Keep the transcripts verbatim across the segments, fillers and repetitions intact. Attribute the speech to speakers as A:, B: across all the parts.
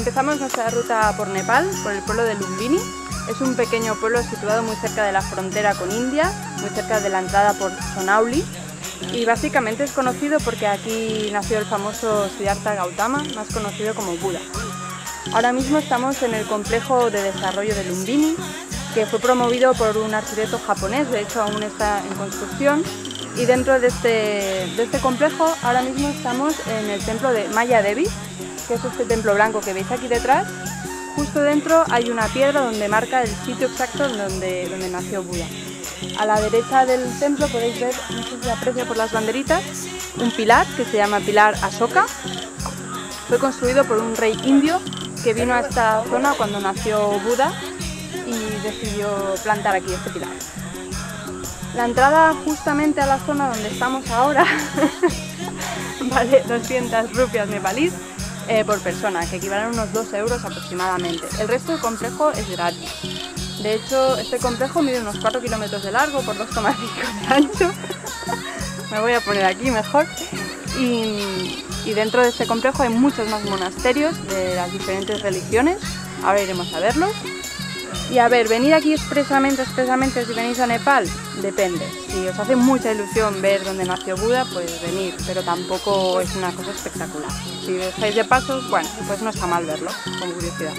A: Empezamos nuestra ruta por Nepal, por el pueblo de Lumbini. Es un pequeño pueblo situado muy cerca de la frontera con India, muy cerca de la entrada por Sonauli. Y básicamente es conocido porque aquí nació el famoso Siddhartha Gautama, más conocido como Buda. Ahora mismo estamos en el complejo de desarrollo de Lumbini, que fue promovido por un arquitecto japonés, de hecho aún está en construcción. Y dentro de este, de este complejo ahora mismo estamos en el templo de Maya Devi, que es este templo blanco que veis aquí detrás. Justo dentro hay una piedra donde marca el sitio exacto donde, donde nació Buda. A la derecha del templo podéis ver, no sé si se aprecia por las banderitas, un pilar que se llama Pilar Ashoka. Fue construido por un rey indio que vino a esta zona cuando nació Buda y decidió plantar aquí este pilar. La entrada justamente a la zona donde estamos ahora vale doscientas rupias nepalíes eh, por persona, que equivalen a unos dos euros aproximadamente. El resto del complejo es gratis. De hecho, este complejo mide unos cuatro kilómetros de largo por dos coma cinco de ancho. Me voy a poner aquí mejor. Y, y dentro de este complejo hay muchos más monasterios de las diferentes religiones. Ahora iremos a verlos. Y a ver, venir aquí expresamente, expresamente si venís a Nepal, depende. Si os hace mucha ilusión ver dónde nació Buda, pues venir, pero tampoco es una cosa espectacular. Si estáis de paso, bueno, pues no está mal verlo, con curiosidad.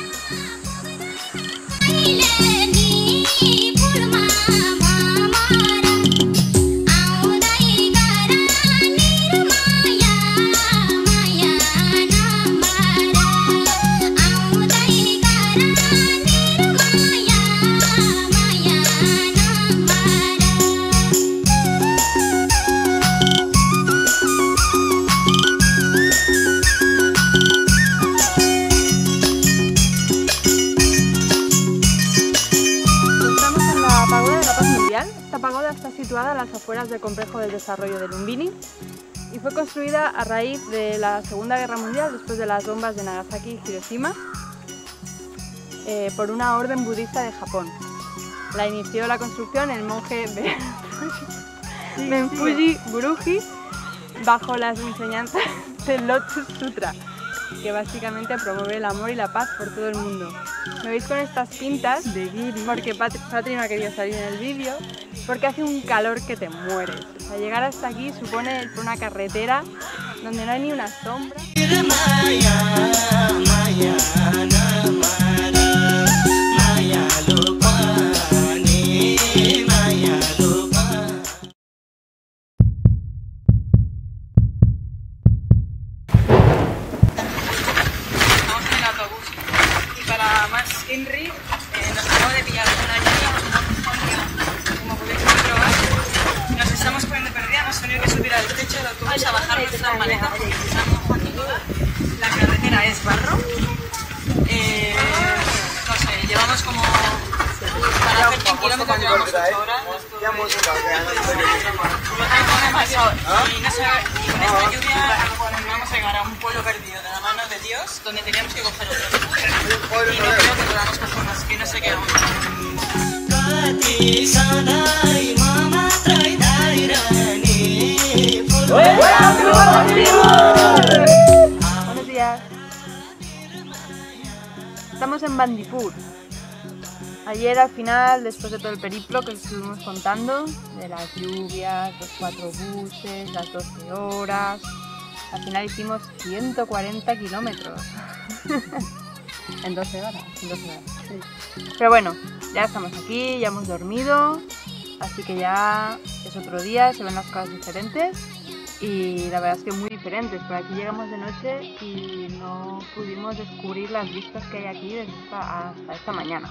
A: Esta pagoda está situada a las afueras del complejo del desarrollo de Lumbini y fue construida a raíz de la Segunda Guerra Mundial, después de las bombas de Nagasaki y Hiroshima, eh, por una orden budista de Japón. La inició la construcción el monje Menfuji Buruji bajo las enseñanzas del Lotus Sutra, que básicamente promueve el amor y la paz por todo el mundo. Me veis con estas pintas de Giri, porque Pat Patri no ha querido salir en el vídeo, porque hace un calor que te mueres. O sea, llegar hasta aquí supone por una carretera donde no hay ni una sombra. Henry, eh, nos acaba de pillar una lluvia, como podéis comprobar. Nos estamos poniendo perdida, hemos tenido que subir al techo del autobús a bajar nuestras maletas porque se están mojando todas. La carretera es barro. Eh, no sé, llevamos como... Para hacer cien kilómetros llevamos ocho horas. Y, no sé, y con esta lluvia vamos a llegar a un pueblo perdido de la mano de Dios, donde teníamos que coger otro. Y no creo que podamos coger más, que no sé qué vamos a hacer. Buenos días. Estamos en Bandipur. Ayer al final, después de todo el periplo que estuvimos contando, de las lluvias, los cuatro buses, las doce horas, al final hicimos ciento cuarenta kilómetros. En doce horas, en doce horas, sí. Pero bueno, ya estamos aquí, ya hemos dormido, así que ya es otro día, se ven las cosas diferentes y la verdad es que muy diferentes. Por aquí llegamos de noche y no pudimos descubrir las vistas que hay aquí desde esta, hasta esta mañana.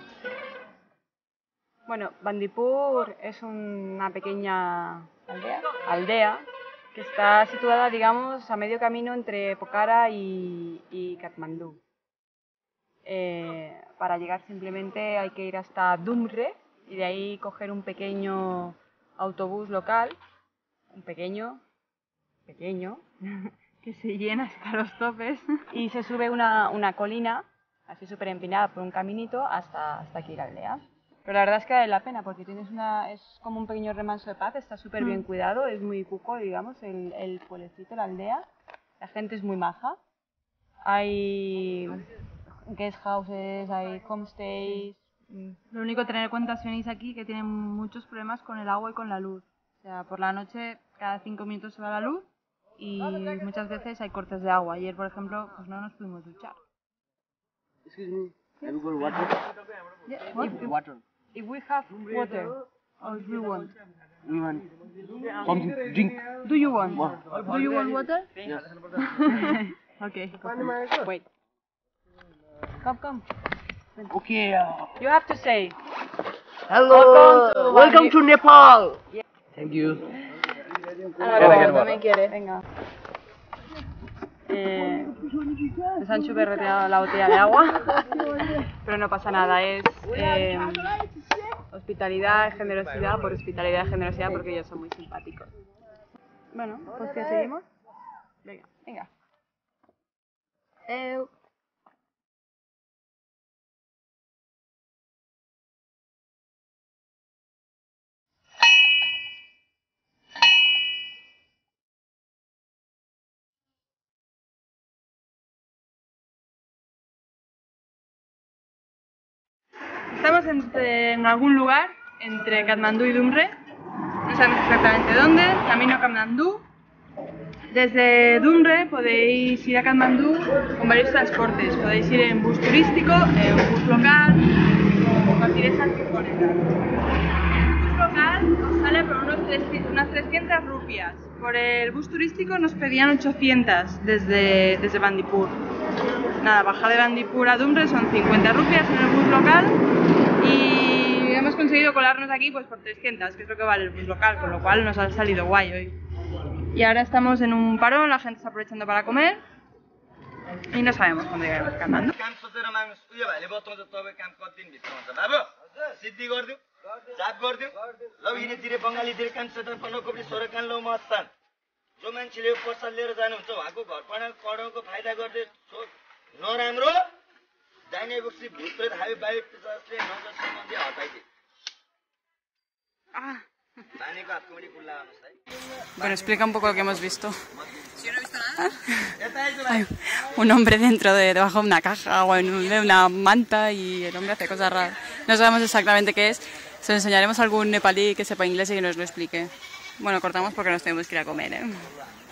A: Bueno, Bandipur es una pequeña aldea, aldea que está situada, digamos, a medio camino entre Pokhara y, y Katmandú. Eh, para llegar simplemente hay que ir hasta Dumre y de ahí coger un pequeño autobús local, un pequeño, pequeño, que se llena hasta los topes y se sube una, una colina, así súper empinada por un caminito hasta, hasta aquí la aldea. Pero la verdad es que vale la pena porque tienes una, es como un pequeño remanso de paz, está súper bien cuidado, es muy cuco, digamos, el, el pueblecito, la aldea. La gente es muy maja. Hay guest houses, hay homestays. Lo único que tener en cuenta si venís aquí que tienen muchos problemas con el agua y con la luz. O sea, por la noche cada cinco minutos se va la luz y muchas veces hay cortes de agua. Ayer, por ejemplo, pues no nos pudimos duchar.
B: Excuse me, have you got water?
A: Yeah, what? If,
B: Water.
A: if we have water, or if we want.
B: We want something to drink.
A: Do you want?
B: Water.
A: Do you want water?
B: Yes.
A: Okay. Wait. Come, come.
B: Okay. Uh,
A: You have to say.
B: hello.
A: Welcome to
B: Welcome to Nepal.
A: Yeah.
B: Thank you.
A: Ahora también quiere. Venga. Eh, nos han chuperreteado la botella de agua, pero no pasa nada, es eh, hospitalidad y generosidad por hospitalidad y generosidad porque ellos son muy simpáticos. Bueno, pues que seguimos. Venga, venga. Eh, Estamos entre, en algún lugar entre Katmandú y Dumre, no sabemos exactamente dónde, camino a Katmandú. Desde Dumre podéis ir a Katmandú con varios transportes, podéis ir en bus turístico, en bus local o cualquier esas que ponen. El bus local nos sale por unos trescientas, unas trescientas rupias, por el bus turístico nos pedían ochocientas desde, desde Bandipur. Nada, bajar de Bandipur a Dumre son cincuenta rupias en el bus local y hemos conseguido colarnos aquí pues por trescientas, que es lo que vale el bus local, con lo cual nos ha salido guay hoy. Y ahora estamos en un parón, la gente está aprovechando para comer y no sabemos cuándo llegaremos a Katmandú. Ah. Bueno, explica un poco lo que hemos visto.
C: Yo no he visto nada.
A: Hay un hombre dentro de, debajo de una caja o en de una manta y el hombre hace cosas raras. No sabemos exactamente qué es. Se lo enseñaremos a algún nepalí que sepa inglés y que nos lo explique. Bueno, cortamos porque nos tenemos que ir a comer, ¿eh?